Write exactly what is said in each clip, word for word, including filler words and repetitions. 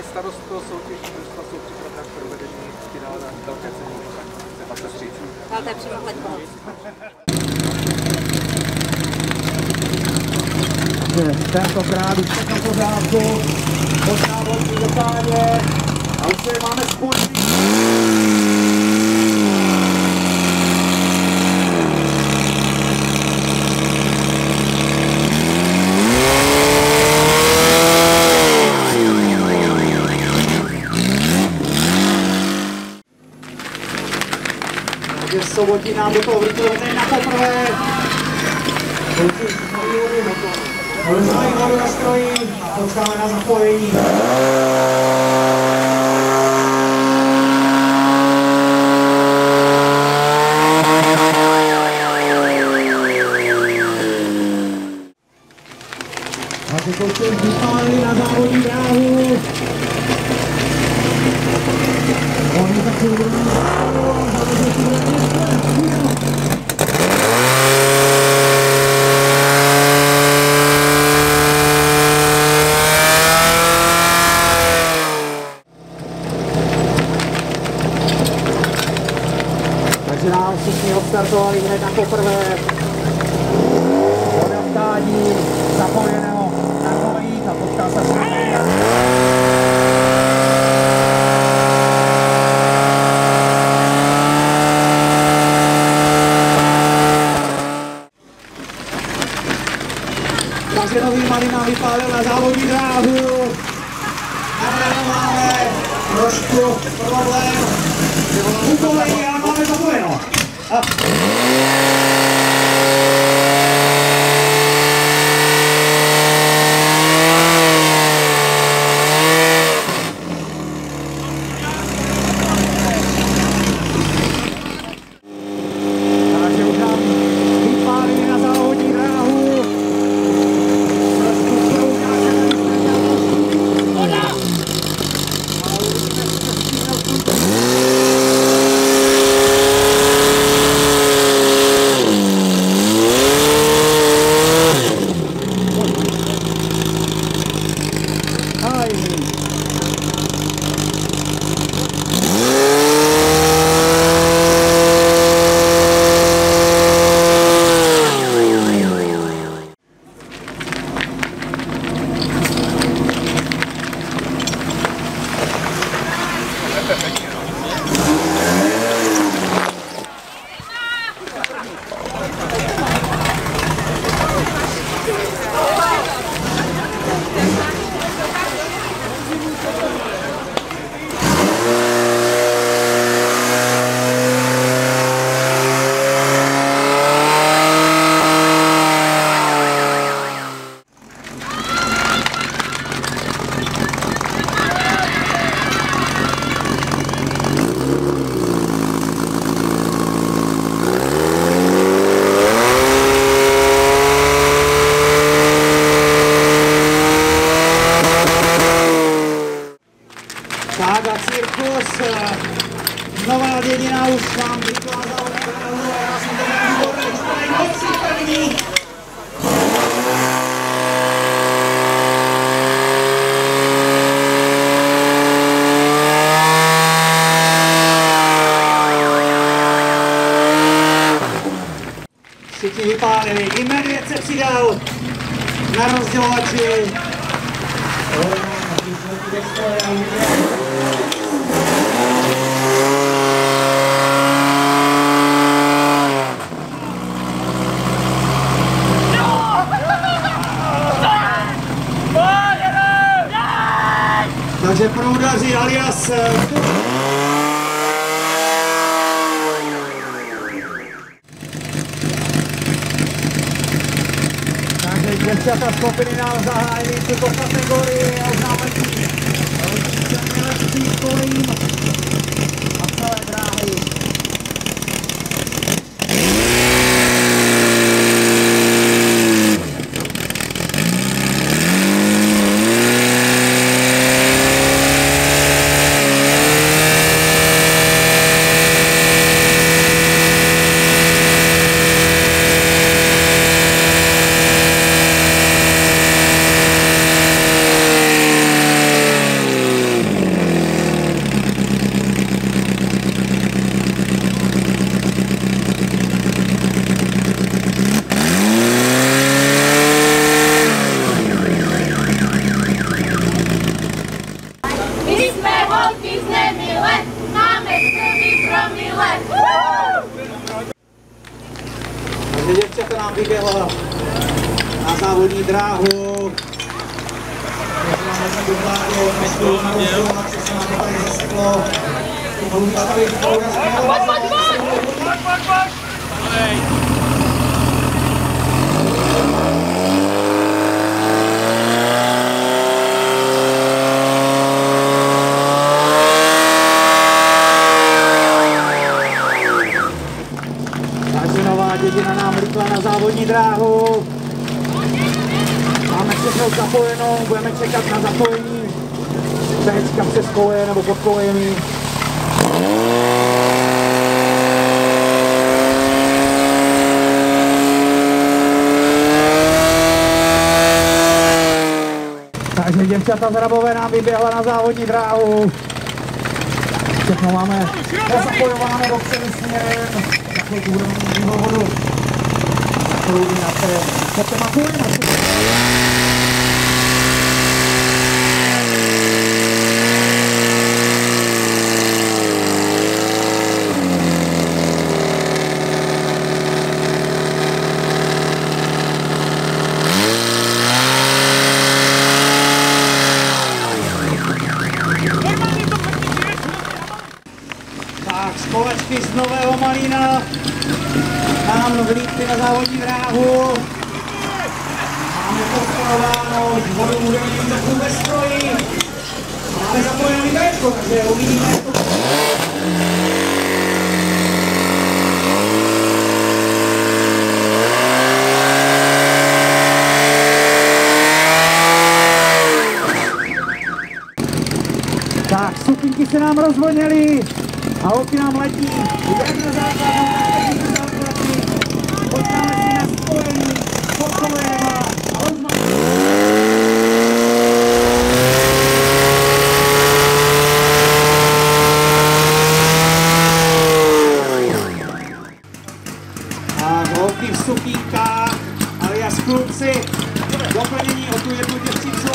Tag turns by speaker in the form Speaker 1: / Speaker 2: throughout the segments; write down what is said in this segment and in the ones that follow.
Speaker 1: Paní starosto, soutěží družstva jsou připravena k provedení finále na velké ceny. Třeba se stříc.
Speaker 2: Ale to je přímo hled pomoc.
Speaker 3: Tentokrát už všechno v pořádku, možná volní dotáně a už se máme spojit. Takže Sobotí nám do toho vrtule hned na poprvé. Zajímají vodu na stroji a počkáme na zapojení. A ty kočky vypálili na závodní dráhu. Oni takovou druhou dráhu, zavodí si vrátně. Takže nám všichni odstartovali hned na poprvé. Podavtání zapojeného na kolejích a potká se s námi. Takže nový Marina vypálil na závodní dráhu. A máme trošku problém. U kolejí, ale máme zapojeno. A... Takže už nám vypálili na závodní dráhu. Trošku jsou nějaké voda! Tak a cirkus, nová dědina už vám vykázala na dráhu a já jsem tady výborný čtvrtý noci první. Všichni vypálili, i medvěd se přidal na rozdělovači. Takže proudaři alias takže děvčata skupiny nám zahájili tuto kategorii a oznámení lehčích kolím a celé dráhy. závodní dráhu. Takže nová dědina nám vlítla na závodní dráhu. Máme všechno zapojeno, budeme čekat na zapojení Téčka přes koleje nebo pod kolejemi. Takže děvčata z Hrabové nám vyběhla na závodní dráhu. Všechno máme zapojováno dopředu směrem. Za chvilku budeme mít výhovoru. Zakloudí na té. Pojďte na kolena. Tak, společky z Nového Malína nám vlítly na závodní dráhu. Máme podporováno, vodu budeme mít trochu ve stroji. Máme zapojený Téčko, takže uvidíme, jak to... Tak, supinky se nám rozvlněly a holky nám letí. Jak na základnu, tak na základní. Počkáme si na spojení pod kolejema a rozmažíme. Tak, holky v supínkách, alias kluci, doplnění o tu jednu děvčicu.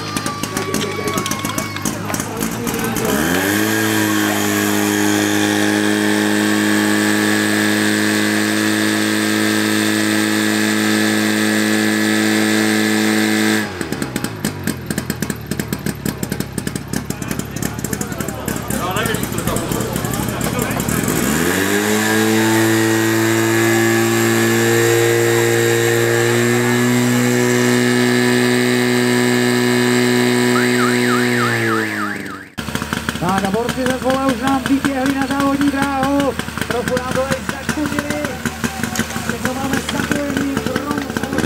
Speaker 3: Tak a borci ze Zvole už nám vyběhli na závodní dráhu, trochu nám dole zaškodili, všechno máme zapojení, krom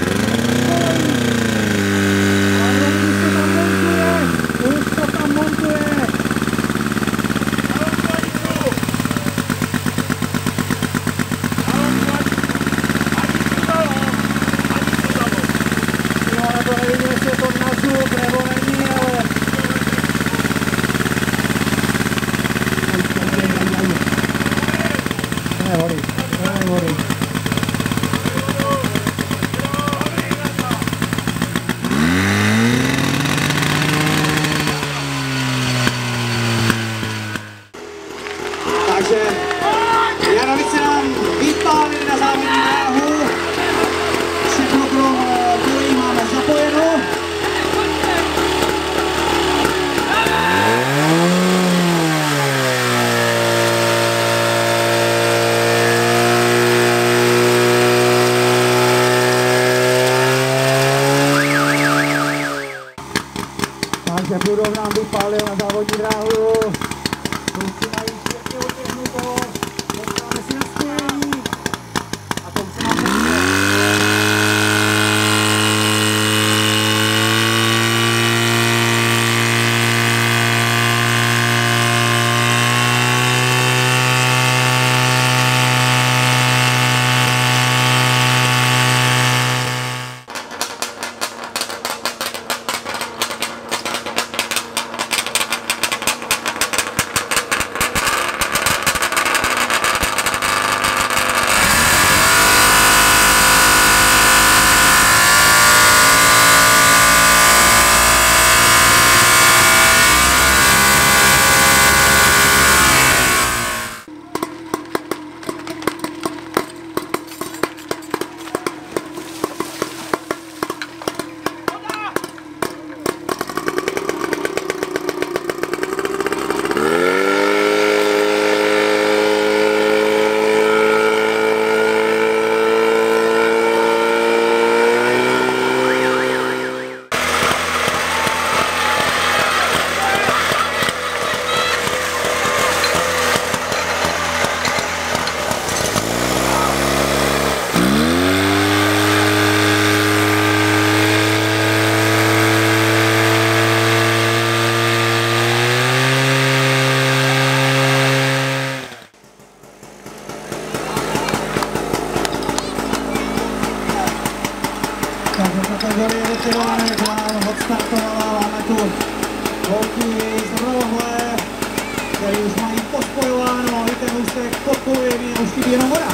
Speaker 3: samozřejmě, ale už to tam montuje, už to tam montuje. Jo, ale to nevím, jestli je to na zub nebo není, ale... Nehorí, nehorí. Takže Janovice nám vypálili na závodní dráhu. Všechno krom kolejí máme zapojeno. Takže Budov nám vypálil na závodní dráhu. Kluci mají pěkně otěhnuto. Počkáme si na spojení. A to už se nám Takže kategorie veteranek vám odstartovala, máme tu holky z Rohle, který už mají pospojováno, i ten úsek podporuje, už chybí jenom voda.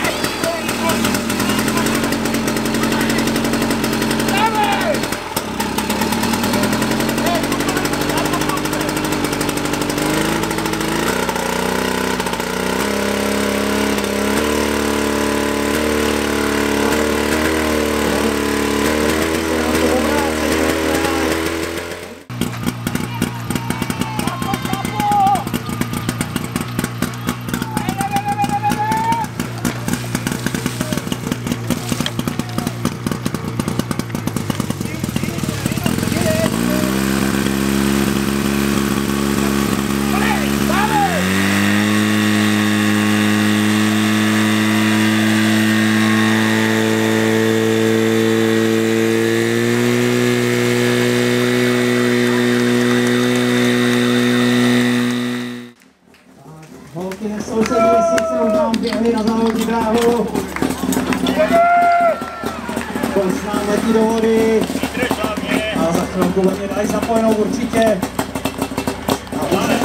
Speaker 3: Holky nesou se měsíce, už nám běhli na závodní dráhu. Kolik nám letí do vody. A za chvilku oni dají zapojenou určitě. A